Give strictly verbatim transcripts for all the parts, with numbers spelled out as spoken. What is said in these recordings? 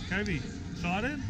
Kobe, excited?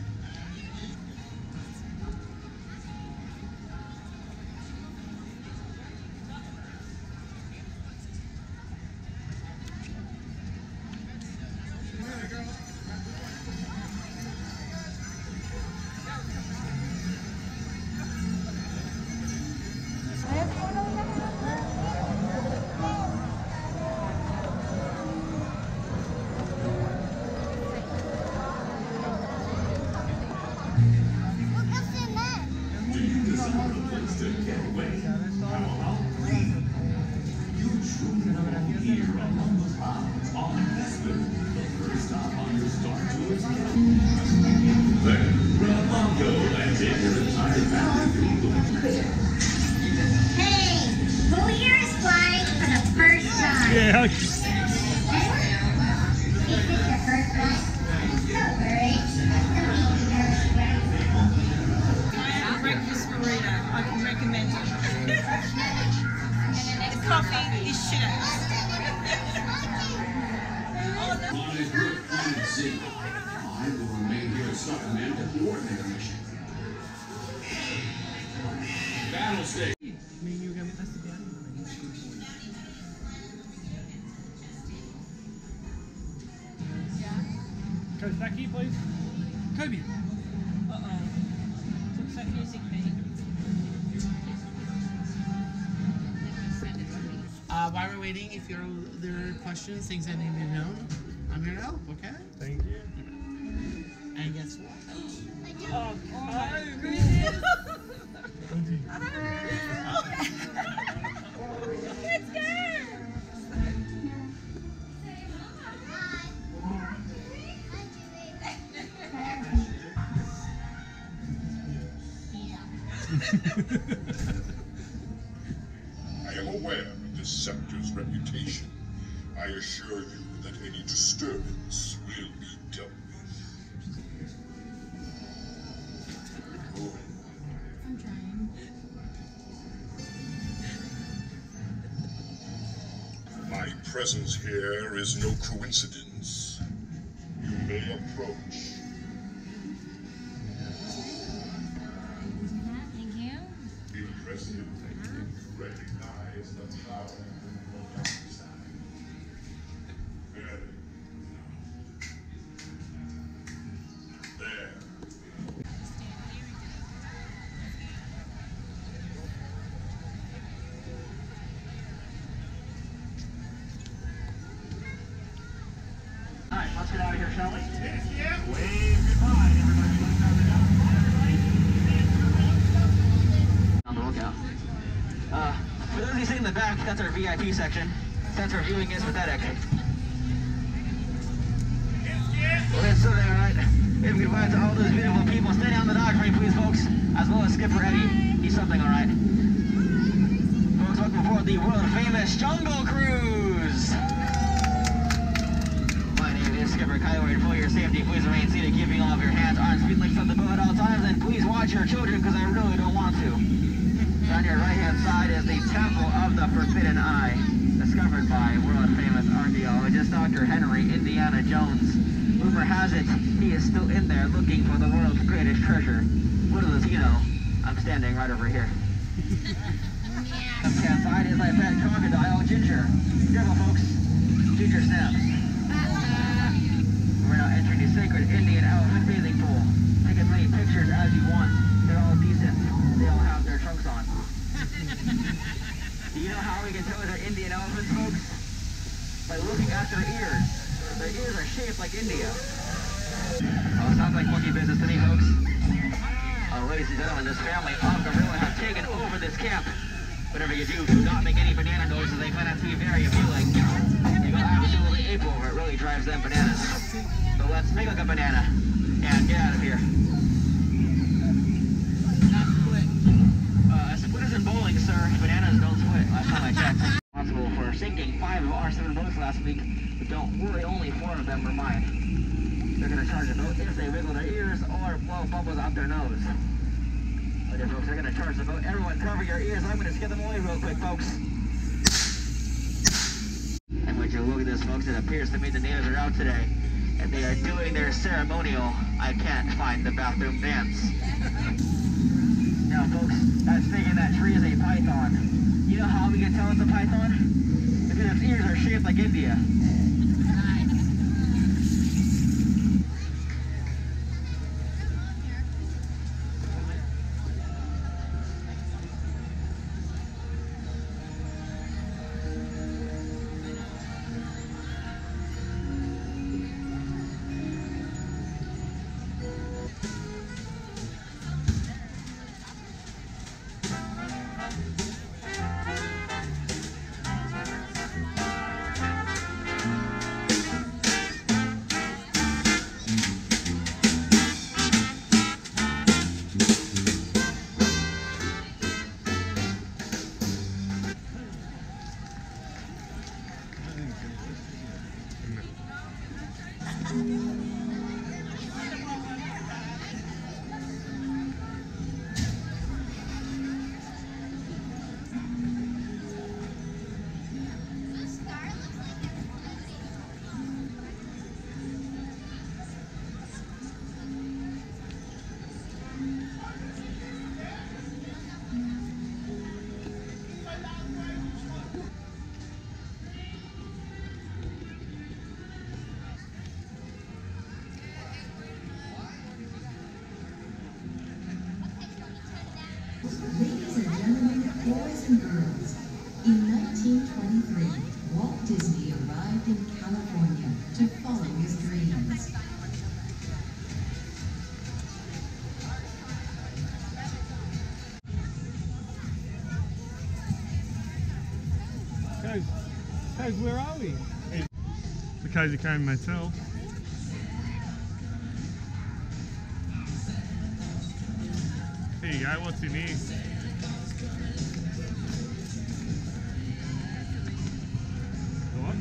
Yeah. Breakfast burrito, I can recommend it. The coffee is shit ass. I will remain here to supplement the coordinator mission. Battle stage. Coach, back here, please. Kobe. Uh-oh. Looks like music me. Uh, while we're waiting, if you're, there are questions, things that need to be known, I'm here to help, okay? Thank you. And guess what? Oh, my goodness. Let's go. I am aware of this sector's reputation. I assure you that any disturbance will be dealt with. I'm trying. My presence here is no coincidence. You may approach. Thank you. Impressive. Recognize the power of countryside. Very. There. Alright, let's get out of here, shall we? Yes, yeah. Wave goodbye, everybody. On the lookout. Uh, for those of you sitting in the back, that's our V I P section. Since our viewing is pathetic. Well, it's so there, right? If we goodbye to all those beautiful people standing on the dock for me, please, folks. As well as Skipper Eddie. He's something, alright. Folks, welcome aboard the world-famous Jungle Cruise. My name is Skipper Coyote. For your safety, please remain seated, keeping all of your hands, arms, feet links on the boat at all times, and please watch your children, because I really don't want to. On your right-hand side is the Temple of the Forbidden Eye, discovered by world-famous archaeologist Doctor Henry Indiana Jones. Rumor has it, he is still in there looking for the world's greatest treasure. Little does he know, I'm standing right over here. Left-hand side is my pet crocodile, Ginger. Careful, folks. Ginger snaps. We're now entering the sacred Indian elephant bathing pool. Take as many pictures as you want. They're all decent. They all have their trunks on. Do you know how we can tell they're Indian elephants, folks? By looking at their ears. Their ears are shaped like India. Oh, sounds like monkey business to me, folks. Oh, ladies and gentlemen, this family of gorilla have taken over this camp. Whatever you do, do not make any banana noises. They find that to be very appealing. You go absolutely ape over. It really drives them bananas. So let's make like a banana and get out of here. Uh, split isn't bowling, sir. Bananas don't split. Last time I checked. Responsible for sinking five of our seven boats last week, but don't worry, only four of them were mine. They're gonna charge the boat if they wiggle their ears or blow bubbles out their nose. Okay, folks, they're gonna charge the boat. Everyone cover your ears. I'm gonna scare them away real quick, folks. And would you look at this, folks? It appears to me the natives are out today. and they are doing their ceremonial I can't find the bathroom dance. Now folks, that snake in that tree is a python. You know how we can tell it's a python? Because its ears are shaped like India. Ladies and gentlemen, boys and girls, in nineteen twenty-three, Walt Disney arrived in California to follow his dreams. Guys, guys, where are we? The Cozy Cone Motel. Here you go, what's in here? What?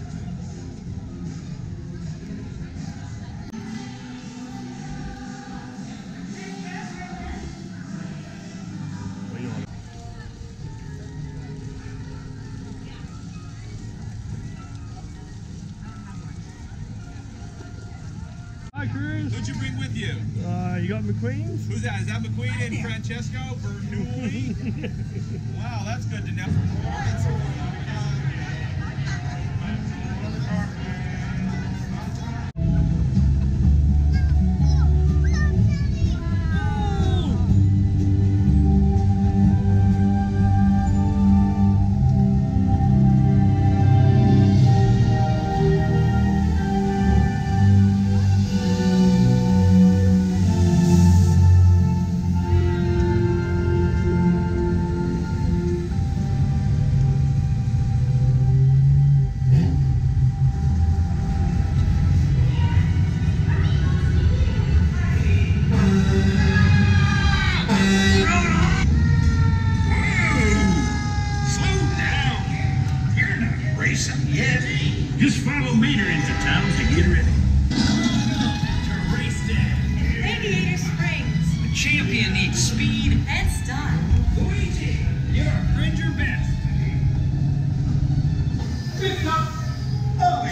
What do you want? Hi, Cruz. Who'd you bring with you? Uh, you got McQueen's? Who's that? Is that McQueen and Francesco Bernoulli? Wow, that's good to know. Just follow Mater into town to get ready. To race day. Radiator Springs. The champion needs speed And style. Luigi, you're a Cringer best. Pick up. Oh,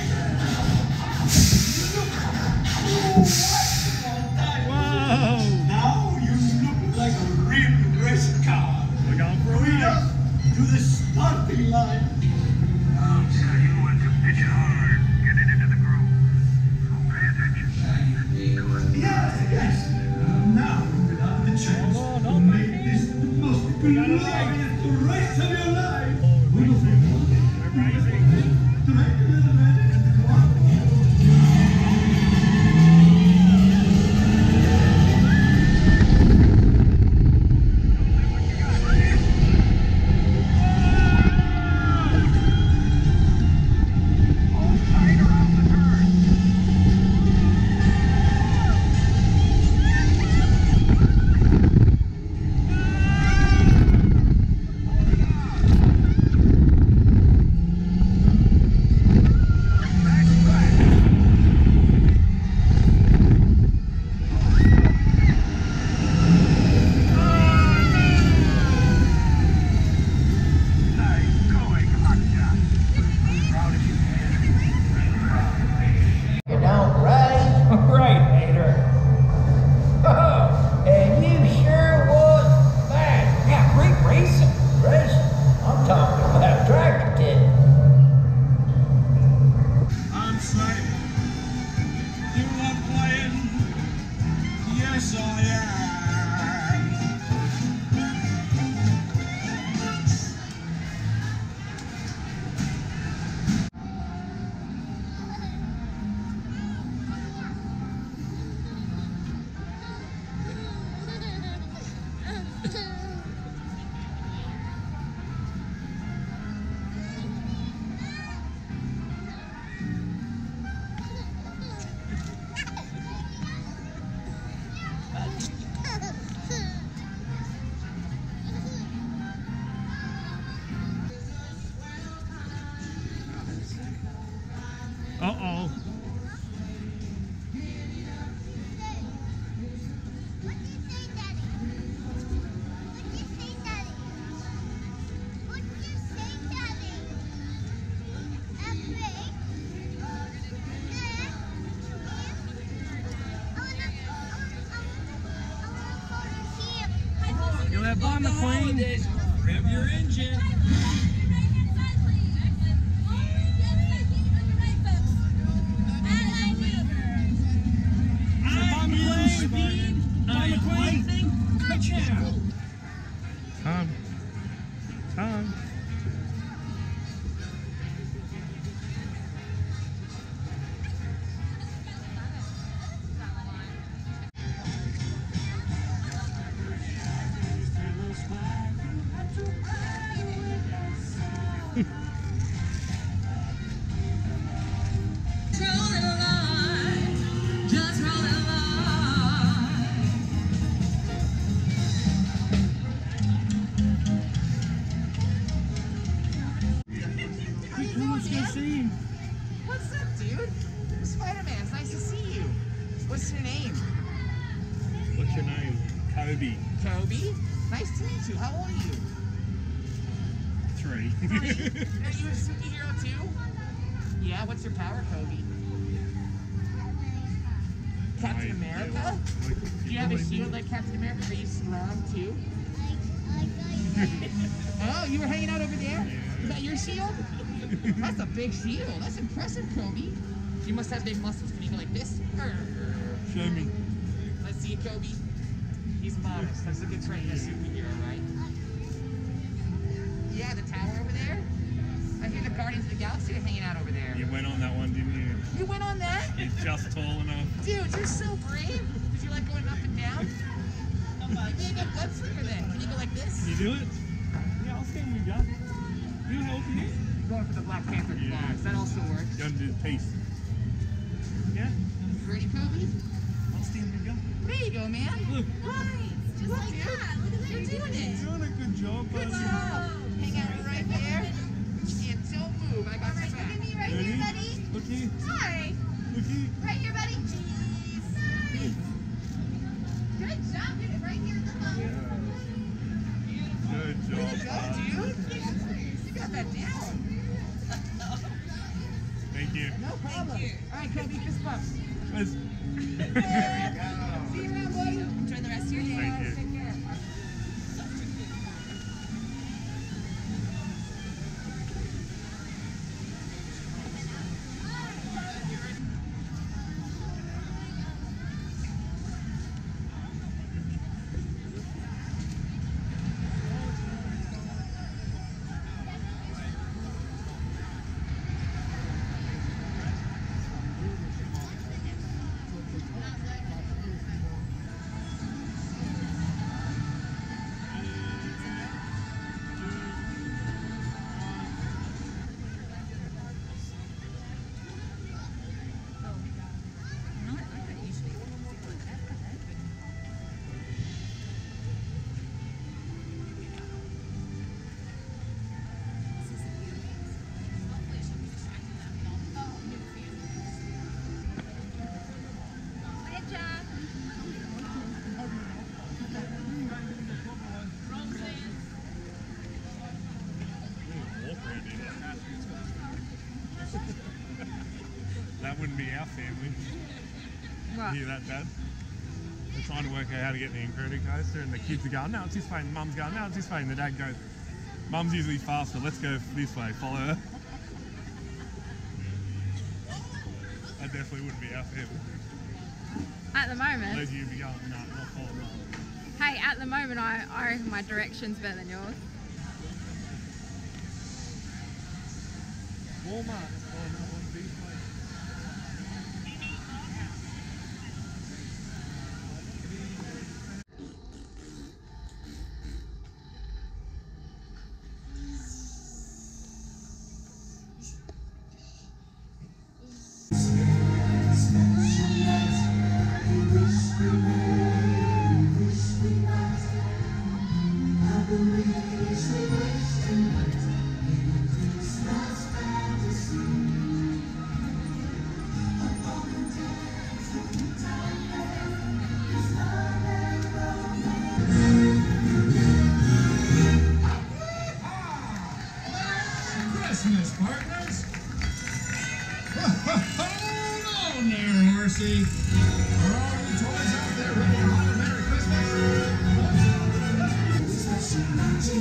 Whoa! now you look like a real race car. We're going for a Hurry race. up to the starting line. I'll tell you when to pitch it hard, getting into the groove. So pay attention. Yes, yes. Now you have the chance Hold on, to hold make on. this the most glorious race of your life. We're racing. We're racing. Drink a little bit. Come on. holidays. Rev your engine. Tom. Tom. What's up, dude? Spider-Man, it's nice to see you. What's your name? What's your name? Kobe. Kobe? Nice to meet you. How old are you? Three. Three? Are you a superhero too? Yeah, what's your power, Kobe? Captain I- America? yeah, well, like, Do you have a probably shield do. like Captain America? Are you strong too? Oh, you were hanging out over there? Is that your shield? That's a big shield. That's impressive, Kobe. You must have big muscles. Can you go like this? Show me. Let's see it, Kobe. He's modest. That's a good trait in a superhero, right? Yeah, the tower over there. I hear the Guardians of the Galaxy are hanging out over there. You went on that one, didn't you? You went on that? You're just tall enough. Dude, you're so brave. Did you like going up and down? You being a good swimmer then. Can you go like this? Can you do it? Yeah, I'll stand with you. You help me. Going for the Black Panther Yeah. claws. That also works. Go and do the piece. Yeah? You ready, Kobe? I'll stand with you. There you go, man. Look. Just like that. Look at that. You're doing it. You're doing a good job, Good buddy. job. Hang out right there. And don't move. I got All right, your look back. at me right here, buddy. Look here. Hi. Look here. Right here, buddy. Nice. Good job. You're right here in the phone. Good job, Good job, bud. dude. You got that down. Thank you. No problem. All right, Kobe, fist bump. Let's- See you around, buddy. Enjoy the rest of your day. Thank you. Take care. Good job. That wouldn't be our family. What? Hear that, Dad? They're trying to work out how to get the Incredible coaster, and the kids are going, no, it's this way, and Mum's going, no, it's this way, and the dad goes, Mum's usually faster, let's go this way, follow her. That definitely wouldn't be our family. At the moment, Those of you would be going, no, not following Mum. hey, at the moment, I, I reckon my direction's better than yours. Walmart. Oh, no, one of these places. Christmas, partners! Hold on there, horsey! Are all you toys out there ready to holler Merry Christmas?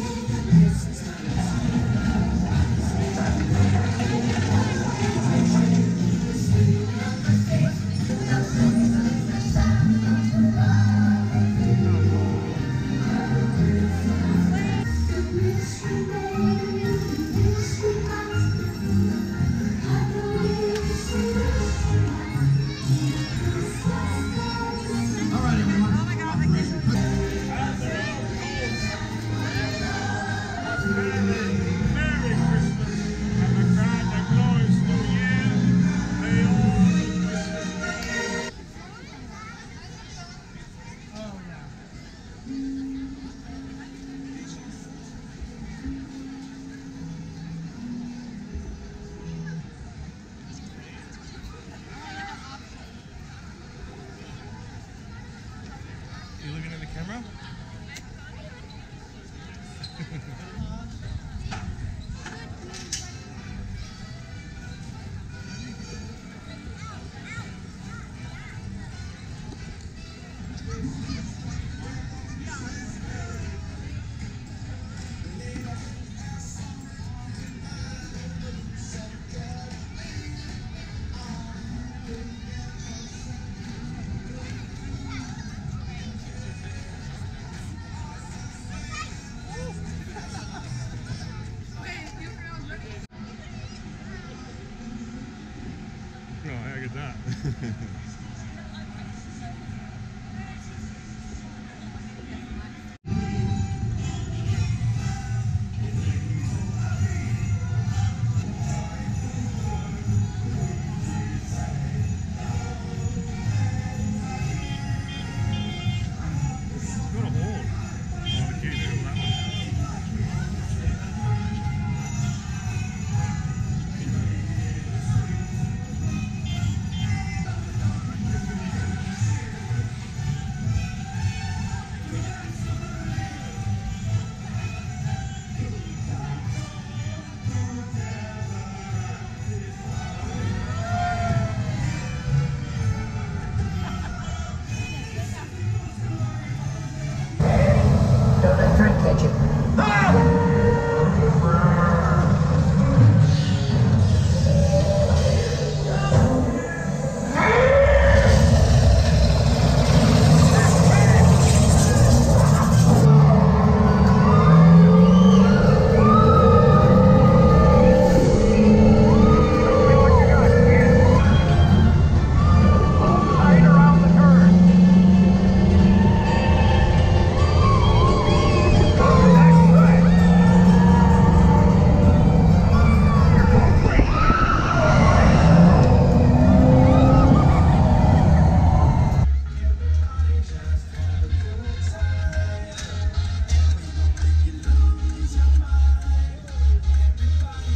Oh, how good that?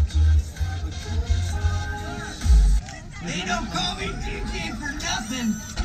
They don't call me D J for nothing.